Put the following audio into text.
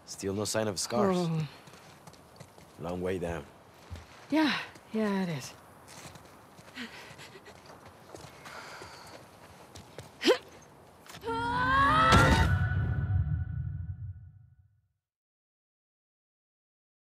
Still no sign of scars. Oh. Long way down. Yeah, it is.